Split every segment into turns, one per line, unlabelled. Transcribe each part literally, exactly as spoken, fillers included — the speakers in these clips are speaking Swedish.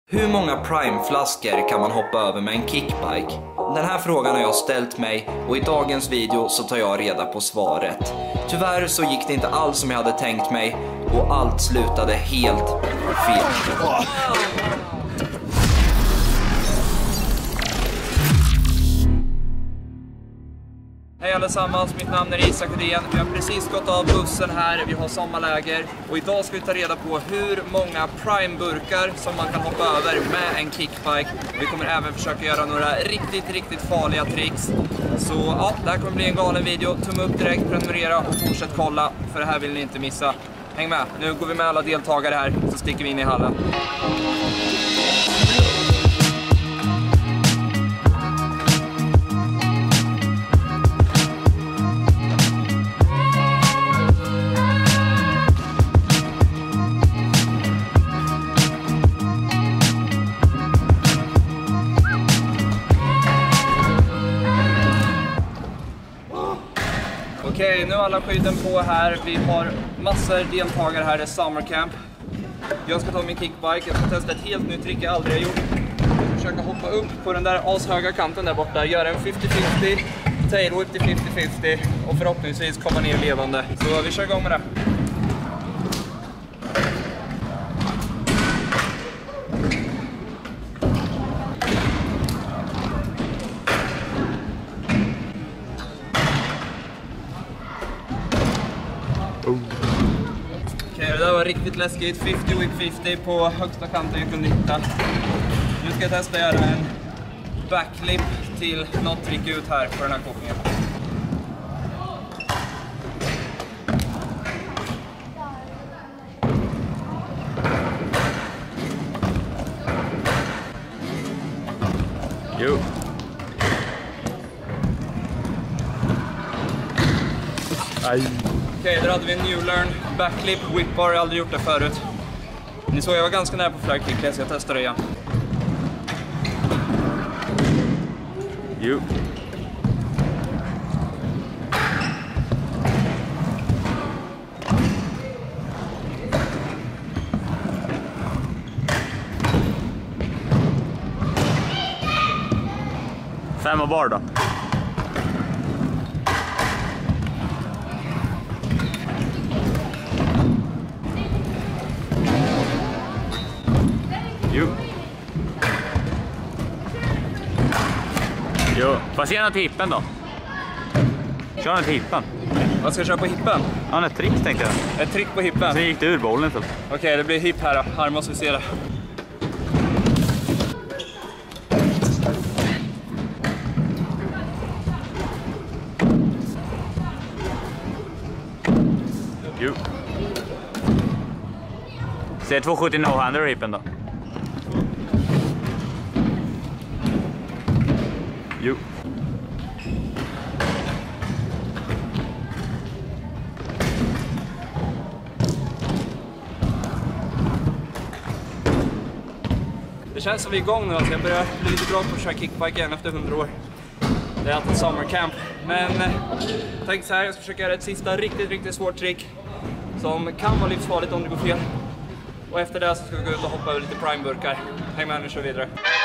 Hur många Prime-flaskor kan man hoppa över med en kickbike? Den här frågan har jag ställt mig och i dagens video så tar jag reda på svaret. Tyvärr så gick det inte alls som jag hade tänkt mig och allt slutade helt fel. Hej allesammans, mitt namn är Isak Udén. Vi har precis gått av bussen här, vi har sommarläger och idag ska vi ta reda på hur många Prime-burkar som man kan hoppa över med en kickbike. Vi kommer även försöka göra några riktigt, riktigt farliga tricks. Så ja, det här kommer bli en galen video. Tumme upp direkt, prenumerera och fortsätt kolla, för det här vill ni inte missa. Häng med, nu går vi med alla deltagare här så sticker vi in i hallen. Okej, nu är alla skydden på här. Vi har massor deltagare här, det är summer camp. Jag ska ta min kickbike, jag ska testa ett helt nytt trick jag aldrig har gjort. Jag ska försöka hoppa upp på den där ashöga kanten där borta, göra en femtio femtio, tail whip till femtio femtio och förhoppningsvis komma ner levande. Så vi kör igång med det. Okej, det där var riktigt läskigt. femtio whip femtio på högsta kanten jag kunde hitta. Nu ska jag testa att göra en backflip till något trick ut här på den här kopplingen. Jo. Aj. Okej, okay, där hade vi en new learn backflip, whip bar, jag har aldrig gjort det förut. Ni såg jag var ganska nära på flag kick, så jag testar det igen. Jo.
Fem och bar då. Jo. Jo. Får jag se den till hippen då? Kör den till hippen.
Vad ska jag köra på hippen?
Ja, ett trick tänkte jag.
Ett trick på hippen?
Så gick det ur bollen.
Okej, okay, det blir hipp här då. Här måste vi se det.
Jo. Se två sjuttio no-hander i hippen då. Jo.
Det känns som vi är igång nu, alltså jag börjar bli lite bra på att köra kickbike igen efter hundra år. Det är alltid summer camp. Men tänk så här, jag ska försöka göra ett sista riktigt, riktigt svårt trick som kan vara livsfarligt om det går fel. Och efter det så ska vi gå ut och hoppa över lite Prime-burkar. Häng med, nu kör vi vidare.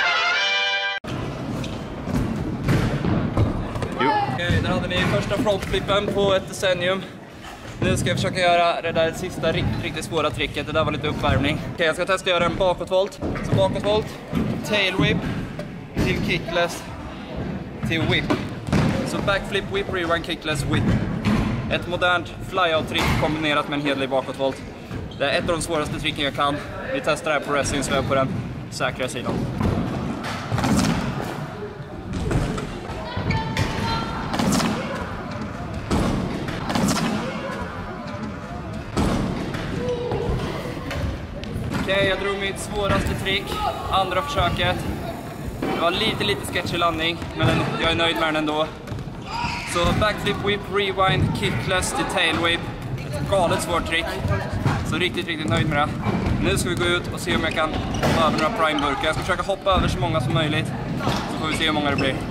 Okej, där hade ni första frontflippen på ett decennium. Nu ska jag försöka göra det där sista riktigt, riktigt svåra tricket. Det där var lite uppvärmning. Okej, jag ska testa att göra en bakåtvolt. Så bakåtvolt, tail whip till kickless till whip. Så backflip, whip, rewind, kickless, whip. Ett modernt flyout-trick kombinerat med en hederlig bakåtvolt. Det är ett av de svåraste tricken jag kan. Vi testar det här på wrestling så jag är på den säkra sidan. Okej, okay, jag drog mitt svåraste trick, andra försöket. Det var lite, lite sketchy landning, men jag är nöjd med den ändå. Så backflip, whip, rewind, kickless till tail whip. Ett galet svårt trick. Så riktigt, riktigt nöjd med det. Nu ska vi gå ut och se om jag kan hoppa över några Prime-burkar. Jag ska försöka hoppa över så många som möjligt. Så får vi se hur många det blir.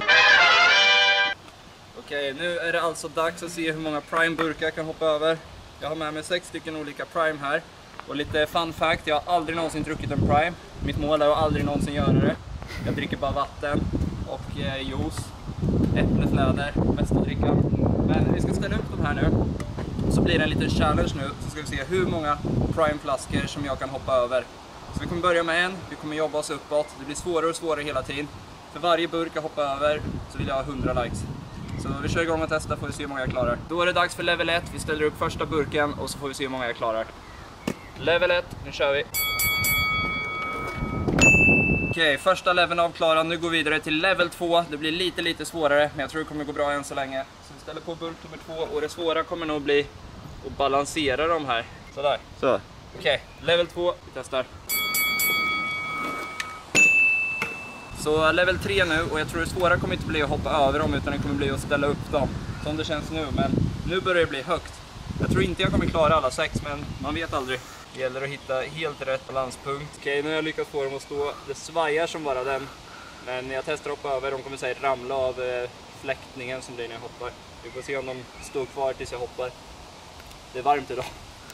Okej, nu är det alltså dags att se hur många Prime-burkar jag kan hoppa över. Jag har med mig sex stycken olika Prime här. Och lite fun fact, jag har aldrig någonsin druckit en Prime. Mitt mål är att aldrig någonsin göra det. Jag dricker bara vatten och eh, juice, äpplefläder, bästa drickan. Men vi ska ställa upp de här nu. Så blir det en liten challenge nu, så ska vi se hur många Prime-flaskor som jag kan hoppa över. Så vi kommer börja med en, vi kommer jobba oss uppåt. Det blir svårare och svårare hela tiden. För varje burk jag hoppar över så vill jag ha hundra likes. Så vi kör igång och testar, får vi se hur många jag klarar. Då är det dags för level ett, vi ställer upp första burken och så får vi se hur många jag klarar. Level ett, nu kör vi. Okej, okay, första leveln avklarad, nu går vi vidare till level två. Det blir lite lite svårare, men jag tror det kommer gå bra än så länge. Så vi ställer på burk nummer två och det svåra kommer nog bli att balansera de här. Sådär.
Så.
Okej, okay, level två, vi testar. Så level tre nu, och jag tror det svåra kommer inte bli att hoppa över dem utan det kommer bli att ställa upp dem. Som det känns nu, men nu börjar det bli högt. Jag tror inte jag kommer klara alla sex, men man vet aldrig. Det gäller att hitta helt rätt balanspunkt. Okej, nu har jag lyckats få dem att stå. Det svajar som bara den. Men jag testar att hoppa över, de kommer säkert ramla av fläktningen som blir när jag hoppar. Vi får se om de står kvar tills jag hoppar. Det är varmt idag.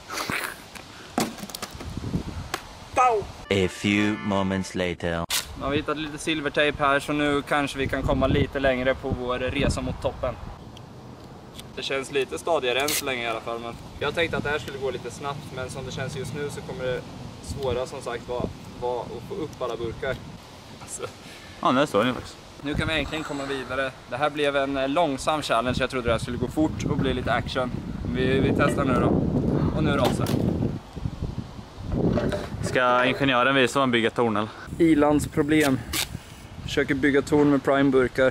Pow!
A few moments later.
Nu har vi hittat lite silvertejp här, så nu kanske vi kan komma lite längre på vår resa mot toppen. Det känns lite stadigare än så länge i alla fall, men jag tänkte att det här skulle gå lite snabbt, men som det känns just nu så kommer det svåra som sagt vara, vara att få upp alla burkar. Alltså.
Ja, det står det faktiskt.
Nu kan vi egentligen komma vidare. Det här blev en långsam challenge, jag trodde det här skulle gå fort och bli lite action. Vi, vi testar nu då. Och nu rasar.
Ska ingenjören visa hur man bygger torn eller?
Ilands problem. Försöker bygga torn med Prime-burkar.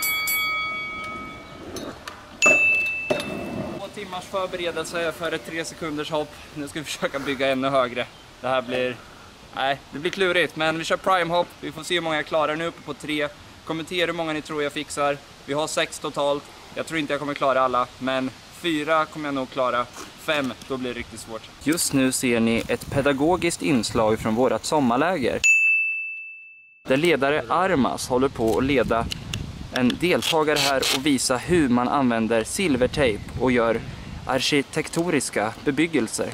Två timmars förberedelse för ett tre sekunders hopp. Nu ska vi försöka bygga ännu högre. Det här blir... Nej, det blir klurigt, men vi kör Prime-hopp. Vi får se hur många jag klarar. Nu uppe på tre. Kommentera hur många ni tror jag fixar. Vi har sex totalt. Jag tror inte jag kommer klara alla, men fyra kommer jag nog klara. Fem, då blir det riktigt svårt. Just nu ser ni ett pedagogiskt inslag från vårat sommarläger. Där ledare Armas håller på att leda en deltagare här och visa hur man använder silvertejp och gör arkitektoriska bebyggelser.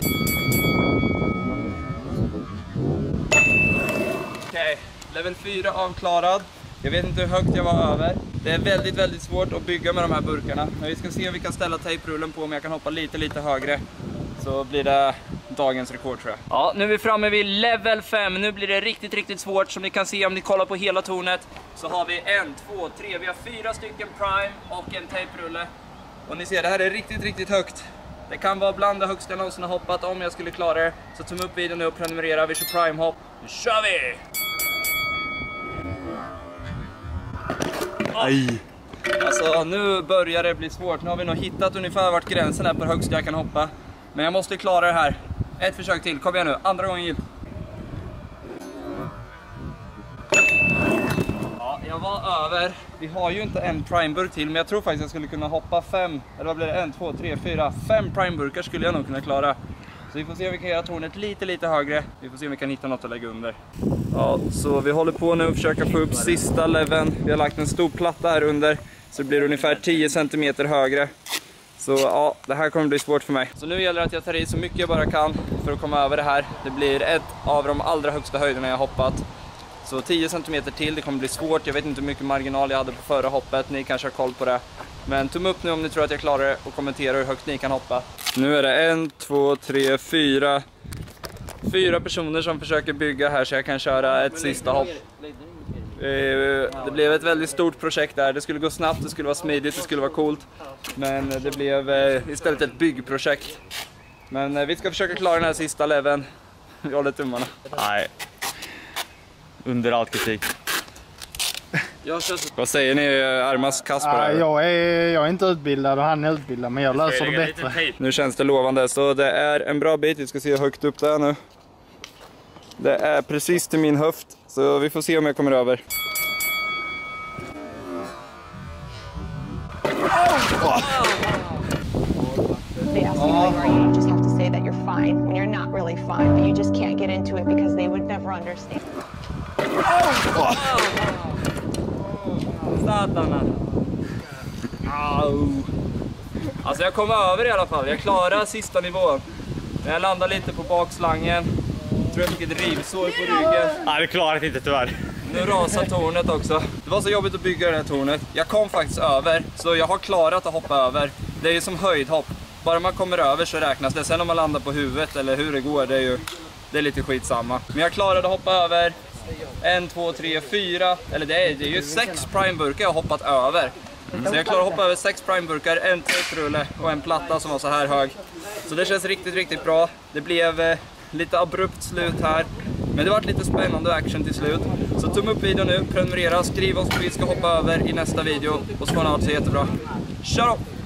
Okej, okay, level fyra avklarad. Jag vet inte hur högt jag var över. Det är väldigt, väldigt svårt att bygga med de här burkarna. Men vi ska se om vi kan ställa tejprullen på, om jag kan hoppa lite, lite högre. Så blir det dagens rekord tror jag. Ja, nu är vi framme vid level fem. Nu blir det riktigt, riktigt svårt. Som ni kan se om ni kollar på hela tornet. Så har vi en, två, tre. Vi har fyra stycken Prime och en tejprulle. Och ni ser, det här är riktigt, riktigt högt. Det kan vara bland det högsta jag någonsin har hoppat om jag skulle klara det. Så tum upp videon nu och prenumerera. Vi kör Prime-hopp. Nu kör vi!
Aj!
Alltså nu börjar det bli svårt. Nu har vi nog hittat ungefär vart gränsen är på högst jag kan hoppa. Men jag måste klara det här. Ett försök till, kom igen nu, andra gången gilt. Ja, jag var över. Vi har ju inte en Prime-burk till, men jag tror faktiskt jag skulle kunna hoppa fem. Eller vad blir det? En, två, tre, fyra, fem Prime-burkar skulle jag nog kunna klara. Så vi får se om vi kan göra tornet lite, lite högre. Vi får se om vi kan hitta något att lägga under. Ja, så vi håller på nu och försöker få upp sista leveln. Vi har lagt en stor platta här under. Så det blir ungefär tio centimeter högre. Så ja, det här kommer bli svårt för mig. Så nu gäller det att jag tar i så mycket jag bara kan för att komma över det här. Det blir ett av de allra högsta höjderna jag har hoppat. Så tio centimeter till, det kommer bli svårt. Jag vet inte hur mycket marginal jag hade på förra hoppet. Ni kanske har koll på det. Men tum upp nu om ni tror att jag klarar det och kommentera hur högt ni kan hoppa. Nu är det en, två, tre, fyra. Fyra personer som försöker bygga här så jag kan köra ett sista hopp. Det blev ett väldigt stort projekt där. Det skulle gå snabbt, det skulle vara smidigt, det skulle vara coolt. Men det blev istället ett byggprojekt. Men vi ska försöka klara den här sista leveln. Vi håller tummarna.
Nej. Under all kritik.
Vad säger ni, Armas Kasper?
Ja, jag, är, jag är inte utbildad och han är utbildad, men jag löser det bättre.
Nu känns det lovande, så det är en bra bit. Vi ska se hur högt upp det är nu. Det är precis till min höft, så vi får se om jag kommer över.
They ask you how you are, you just have to say that you're fine when you're not really fine, but you just can't get into it because they would never understand.
Satarna. Au. Alltså jag kom över i alla fall. Jag klarade sista nivån. Men jag landade lite på bakslangen. Tror jag fick ett rivsår på ryggen.
Nej, det klarar inte tyvärr.
Nu rasar tornet också. Det var så jobbigt att bygga det här tornet. Jag kom faktiskt över, så jag har klarat att hoppa över. Det är ju som höjdhopp. Bara man kommer över så räknas det. Sen om man landar på huvudet eller hur det går, det är ju det är lite skitsamma. Men jag klarade att hoppa över. En, två, tre, fyra. Eller det är, det är ju sex primeburkar jag har hoppat över. Så jag klarade att hoppa över sex primeburkar, en tejprulle och en platta som var så här hög. Så det känns riktigt, riktigt bra. Det blev eh, lite abrupt slut här. Men det var lite spännande action till slut. Så tumme upp videon nu, prenumerera, skriv oss vad vi ska hoppa över i nästa video. Och så får ni ha det så jättebra. Kör då!